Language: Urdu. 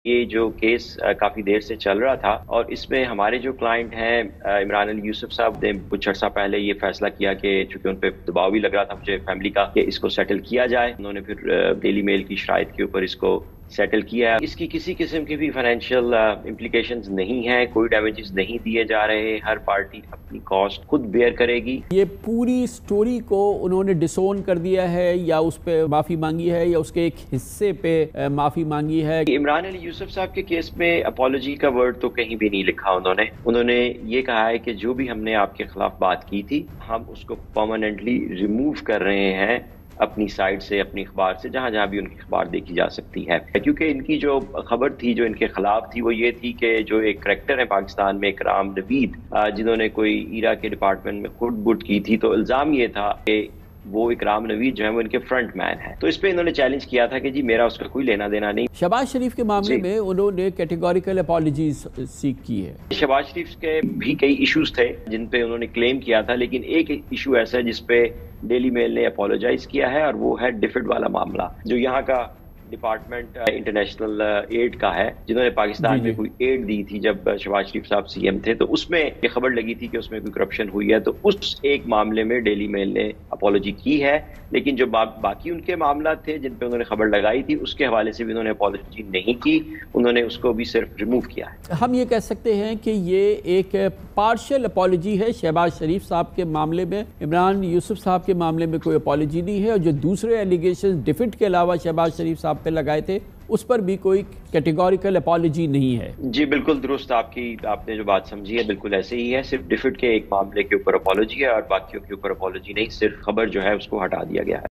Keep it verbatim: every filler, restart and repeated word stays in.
یہ جو کیس کافی دیر سے چل رہا تھا اور اس میں ہمارے جو کلائنٹ ہیں عمران علی یوسف صاحب نے کچھ عرصہ پہلے یہ فیصلہ کیا کہ چونکہ ان پہ دباؤ بھی لگ رہا تھا مجھے فیملی کا کہ اس کو سیٹل کیا جائے. انہوں نے پھر ڈیلی میل کی شرائط کے اوپر اس کو سیٹل کیا ہے. اس کی کسی قسم کی بھی فائنینشیل امپلیکیشنز نہیں ہیں, کوئی ڈیمیجز نہیں دیے جا رہے, ہر پارٹی اپنی کاسٹ خود بیئر کرے گی. یہ پوری سٹوری کو انہوں نے ڈسون کر دیا ہے یا اس پہ معافی مانگی ہے یا اس کے ایک حصے پہ معافی مانگی ہے؟ عمران علی یوسف صاحب کے کیس میں اپالوجی کا ورڈ تو کہیں بھی نہیں لکھا انہوں نے. انہوں نے یہ کہا ہے کہ جو بھی ہم نے آپ کے خلاف بات کی تھی ہم اس کو پرماننٹلی ریموو کر رہے ہیں اپنی سائٹ سے, اپنی اخبار سے, جہاں جہاں بھی ان کی اخبار دیکھی جا سکتی ہے. کیونکہ ان کی جو خبر تھی جو ان کے خلاف تھی وہ یہ تھی کہ جو ایک کریکٹر ہے پاکستان میں اکرام نوید, جنہوں نے کوئی ایرا کے ڈپارٹمنٹ میں خود بٹ کی تھی, تو الزام یہ تھا کہ وہ اکرام نوید جو ہے وہ ان کے فرنٹ مین ہے. تو اس پہ انہوں نے چیلنج کیا تھا کہ جی میرا اس کا کوئی لینا دینا نہیں. شہباز شریف کے معاملے میں انہوں نے کیٹیگوریکل اپالوجیز سیک کی ہے. شہباز شریف کے بھی کئی ایشوز تھے جن پہ انہوں نے کلیم کیا تھا, لیکن ایک ایشو ایسا ہے جس پہ ڈیلی میل نے اپولوجائز کیا ہے اور وہ ہے ڈیفڈ والا معاملہ, جو یہاں کا ڈپارٹمنٹ انٹرنیشنل ایڈ کا ہے, جنہوں نے پاکستان میں کوئی ایڈ دی تھی جب شہباز شریف صاحب سی ایم تھے. تو اس میں یہ خبر لگی تھی کہ اس میں کوئی کرپشن ہوئی ہے, تو اس ایک معاملے میں ڈیلی میل نے اپولوجی کی ہے. لیکن جو باقی ان کے معاملات تھے جن پہ انہوں نے خبر لگائی تھی اس کے حوالے سے بھی انہوں نے اپولوجی نہیں کی, انہوں نے اس کو بھی صرف ریموو کیا ہے. ہم یہ کہہ سکتے ہیں کہ یہ ایک پارشل اپولوجی ہے شہباز شریف صاحب کے معاملے میں, عمران یوسف صاحب کے معاملے میں کوئی اپولوجی نہیں ہے, اور جو دوسرے ایلیگیشن ڈیفڈ کے علاوہ شہباز شریف صاحب پہ لگائے تھے اس پر بھی کوئی کیٹیگوریکل اپالوجی نہیں ہے. جی بالکل درست, آپ کی آپ نے جو بات سمجھی ہے بالکل ایسے ہی ہے. صرف ڈیفڈ کے ایک معاملے کے اوپر اپالوجی ہے اور باقیوں کے اوپر اپالوجی نہیں, صرف خبر جو ہے اس کو ہٹا دیا گیا ہے.